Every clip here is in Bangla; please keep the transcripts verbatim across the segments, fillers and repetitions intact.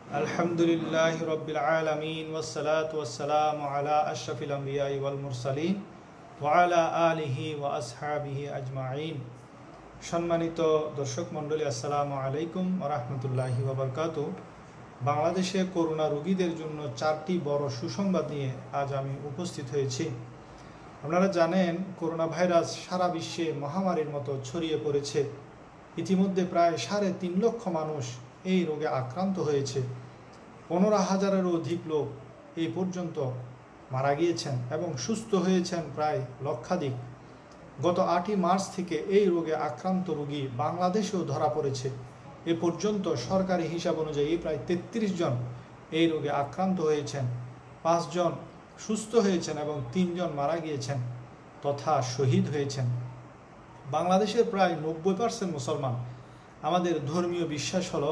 আলহামদুলিল্লাহি রাব্বিল আলামিন ওয়াসসালাতু ওয়াসসালামু আলা আশরাফিল আমবিয়াই ওয়াল মুরসালিন ওয়া আলা আলিহি ওয়া আসহাবিহি আজমাইন। সম্মানিত দর্শক মণ্ডলী, আসসালামু আলাইকুম ওয়া রাহমাতুল্লাহি ওয়া বারাকাতুহু। বাংলাদেশে করোনা রোগীদের জন্য চারটি বড় সুসংবাদ নিয়ে আজ আমি উপস্থিত হয়েছি। আপনারা জানেন, করোনা ভাইরাস সারা বিশ্বে মহামারীর মতো ছড়িয়ে পড়েছে। ইতিমধ্যে প্রায় সাড়ে তিন লক্ষ মানুষ এই রোগে আক্রান্ত হয়েছে। পনেরো হাজারেরও অধিক লোক এই পর্যন্ত মারা গিয়েছেন এবং সুস্থ হয়েছেন প্রায় লক্ষাধিক। গত আটই মার্চ থেকে এই রোগে আক্রান্ত রোগী বাংলাদেশেও ধরা পড়েছে। এ পর্যন্ত সরকারি হিসাব অনুযায়ী প্রায় তেত্রিশ জন এই রোগে আক্রান্ত হয়েছেন, পাঁচজন সুস্থ হয়েছেন এবং তিনজন মারা গিয়েছেন তথা শহীদ হয়েছেন। বাংলাদেশের প্রায় নব্বই পার্সেন্ট মুসলমান। আমাদের ধর্মীয় বিশ্বাস হলো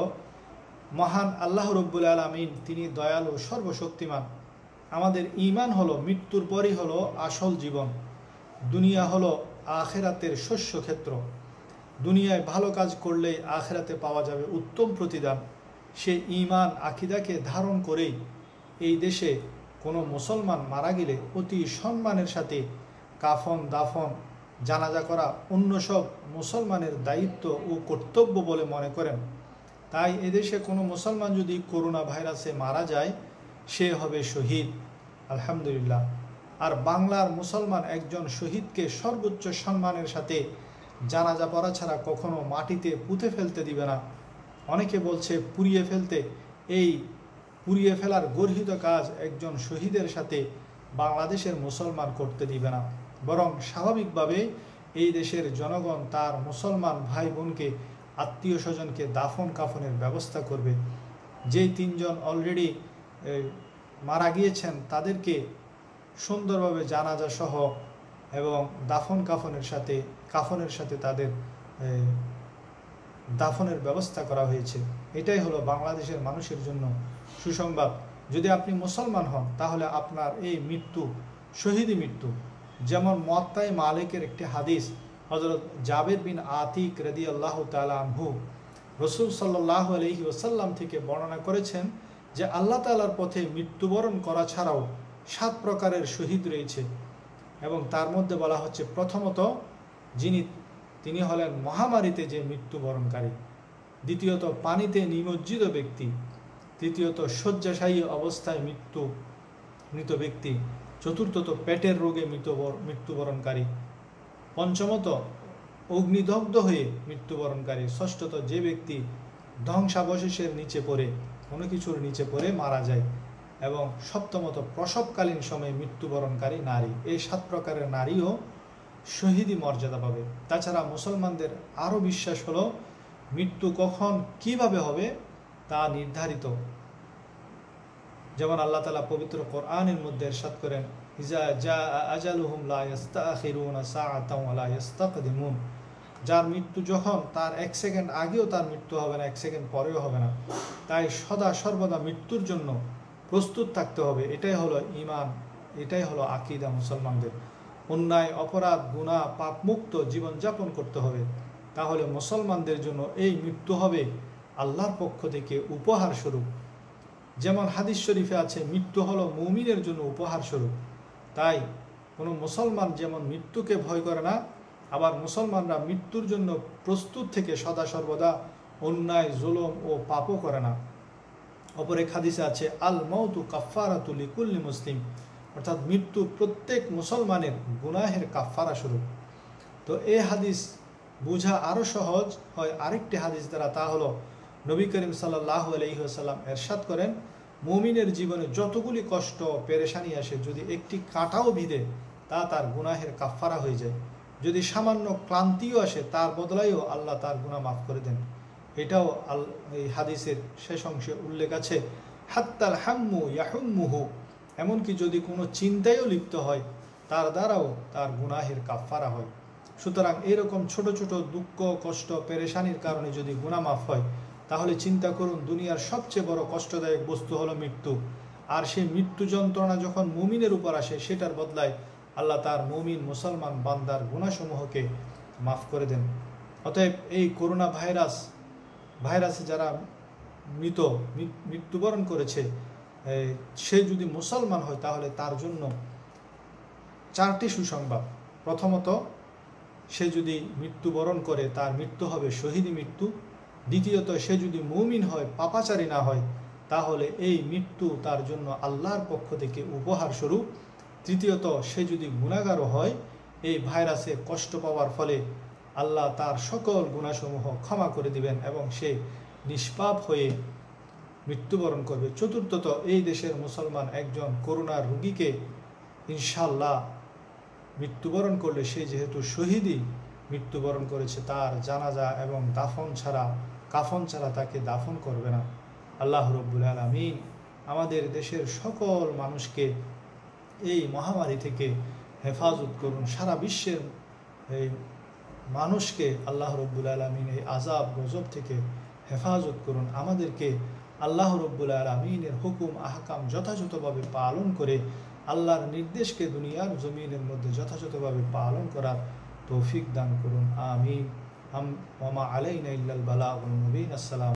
মহান আল্লাহ রব্বুল আলামিন তিনি দয়ালু, সর্বশক্তিমান। আমাদের ঈমান হলো মৃত্যুর পরই হলো আসল জীবন। দুনিয়া হলো আখিরাতের শস্যক্ষেত্র। দুনিয়ায় ভালো কাজ করলেই আখিরাতে পাওয়া যাবে উত্তম প্রতিদান। সে ঈমান আকিদাকে ধারণ করেই এই দেশে কোনো মুসলমান মারা গেলে অতি সম্মানের সাথে কাফন দাফন জানাজা করা অন্য সব মুসলমানের দায়িত্ব ও কর্তব্য বলে মনে করেন। তাই এদেশে কোনো মুসলমান যদি করোনা ভাইরাসে মারা যায়, সে হবে শহীদ, আলহামদুলিল্লাহ। আর বাংলার মুসলমান একজন শহীদকে সর্বোচ্চ সম্মানের সাথে জানাজা পড়া ছাড়া কখনো মাটিতে পুঁতে ফেলতে দিবে না। অনেকে বলছে পুড়িয়ে ফেলতে। এই পুড়িয়ে ফেলার গর্হিত কাজ একজন শহীদের সাথে বাংলাদেশের মুসলমান করতে দিবে না, বরং স্বাভাবিকভাবে এই দেশের জনগণ তার মুসলমান ভাই বোনকে, আত্মীয় স্বজনকে দাফন কাফনের ব্যবস্থা করবে। যেই তিনজন অলরেডি মারা গিয়েছেন তাদেরকে সুন্দরভাবে জানাজা সহ এবং দাফন কাফনের সাথে কাফনের সাথে তাদের দাফনের ব্যবস্থা করা হয়েছে। এটাই হলো বাংলাদেশের মানুষের জন্য সুসংবাদ। যদি আপনি মুসলমান হন তাহলে আপনার এই মৃত্যু শহীদি মৃত্যু। যেমন মুয়াত্তায়ে মালিকের একটি হাদিস, হযরত জাবের বিন আতিক রাদিয়াল্লাহু তাআলা আনহু রাসূল সাল্লাল্লাহু আলাইহি ওয়াসাল্লাম থেকে বর্ণনা করেছেন যে আল্লাহ তাআলার পথে মৃত্যুবরণ করা ছাড়াও সাত প্রকারের শহীদ রয়েছে এবং তার মধ্যে বলা হচ্ছে প্রথমত যিনি তিনি হলেন মহামারীতে যে মৃত্যুবরণকারী, দ্বিতীয়ত পানিতে নিমজ্জিত ব্যক্তি, তৃতীয়ত শয্যাশায়ী অবস্থায় মৃত্যু মৃত ব্যক্তি, চতুর্থত পেটের রোগে মৃত মৃত্যুবরণকারী, পঞ্চমত অগ্নিদগ্ধ হয়ে মৃত্যুবরণকারী, ষষ্ঠত যে ব্যক্তি ধ্বংসাবশেষের নিচে পড়ে কোনো কিছুর নিচে পড়ে মারা যায়, এবং সপ্তমত প্রসবকালীন সময়ে মৃত্যুবরণকারী নারী। এই সাত প্রকারের নারীও শহীদি মর্যাদা পাবে। তাছাড়া মুসলমানদের আরও বিশ্বাস হলো মৃত্যু কখন কিভাবে হবে তা নির্ধারিত। যেমন আল্লাহ তাআলা পবিত্র কোরআনের মধ্যে ইরশাদ করেন, ইজা জা আজালুহুম লা ইস্তাখিরুনা সাআতাও ওয়া লা ইস্তাকদিমুন। যার মৃত্যু যখন, তার এক সেকেন্ড আগেও তার মৃত্যু হবে না, এক সেকেন্ড পরেও হবে না। তাই সদা সর্বদা মৃত্যুর জন্য প্রস্তুত থাকতে হবে। এটাই হলো ঈমান, এটাই হলো আকীদা মুসলমানদের। অন্যায় অপরাধ গুনাহ পাপমুক্ত জীবনযাপন করতে হবে। তাহলে মুসলমানদের জন্য এই মৃত্যু হবে আল্লাহর পক্ষ থেকে উপহার স্বরূপ। যেমন হাদিস শরীফে আছে, মৃত্যু হলো মুমিনের জন্য উপহার স্বরূপ। তাই কোনো মুসলমান যেমন মৃত্যুকে ভয় করে না, আবার মুসলমানরা মৃত্যুর জন্য প্রস্তুত থেকে সদা সর্বদা অন্যায় জুলুম ও পাপও করে না। অপর এক হাদিসে আছে, আল মাউতু কাফফারাতু লিকুল্লি মুসলিম, অর্থাৎ মৃত্যু প্রত্যেক মুসলমানের গুনাহের কাফফারা স্বরূপ। তো এই হাদিস বোঝা আরও সহজ হয় আরেকটি হাদিস দ্বারা, তা হলো নবী করিম সাল্লাল্লাহু আলাইহি ওয়াসাল্লাম ইরশাদ করেন, মুমিনের জীবনে যতগুলি কষ্ট পেরেশানি আসে, যদি একটি কাঁটাও বিঁধে তা তার গুনাহের কাফফারা হয়ে যায়। যদি সামান্য ক্লান্তিও আসে তার বদলায়ও আল্লাহ তার গুনাহ মাফ করে দেন। এটাও আল এই হাদিসের শেষ অংশে উল্লেখ আছে, হাত্তাল হাম্মু ইয়াহুম্মুহু, এমনকি যদি কোনো চিন্তায়ও লিপ্ত হয় তার দ্বারাও তার গুনাহের কাফফারা হয়। সুতরাং এরকম ছোট ছোট দুঃখ কষ্ট পেরেশানির কারণে যদি গুনাহ মাফ হয়, তাহলে চিন্তা করুন দুনিয়ার সবচেয়ে বড় কষ্টদায়ক বস্তু হলো মৃত্যু। আর সেই মৃত্যু যন্ত্রণা যখন মুমিনের উপর আসে, সেটার বদলায় আল্লাহ তার মুমিন মুসলমান বান্দার গুনাহসমূহকে মাফ করে দেন। অতএব এই করোনা ভাইরাস ভাইরাসে যারা মৃত মৃত্যুবরণ করেছে সে যদি মুসলমান হয় তাহলে তার জন্য চারটি সুসংবাদ। প্রথমত, সে যদি মৃত্যুবরণ করে তার মৃত্যু হবে শহীদি মৃত্যু। দ্বিতীয়ত, সে যদি মুমিন হয়, পাপাচারী না হয়, তাহলে এই মৃত্যু তার জন্য আল্লাহর পক্ষ থেকে উপহার স্বরূপ। তৃতীয়ত, সে যদি গুনাহগারও হয়, এই ভাইরাসে কষ্ট পাওয়ার ফলে আল্লাহ তার সকল গুনাহসমূহ ক্ষমা করে দিবেন এবং সে নিষ্পাপ হয়ে মৃত্যুবরণ করবে। চতুর্থত, এই দেশের মুসলমান একজন করোনার রোগীকে ইনশাআল্লাহ মৃত্যুবরণ করলে সে যেহেতু শহীদই মৃত্যুবরণ করেছে, তার জানাজা এবং দাফন ছাড়া কাফন ছাড়া তাকে দাফন করবে না। আল্লাহ রব্বুল আলামিন আমাদের দেশের সকল মানুষকে এই মহামারী থেকে হেফাজত করুন। সারা বিশ্বের এই মানুষকে আল্লাহ রব্বুল আলামিন এই আযাব গজব থেকে হেফাজত করুন। আমাদেরকে আল্লাহ রব্বুল আলামিনের হুকুম আহকাম যথাযথভাবে পালন করে আল্লাহর নির্দেশকে দুনিয়ার জমিনের মধ্যে যথাযথভাবে পালন করার তৌফিক দান করুন। আমিন। ওয়া মা আলাইনা ইল্লাল বালাগুল মুবিন। আসসালাম।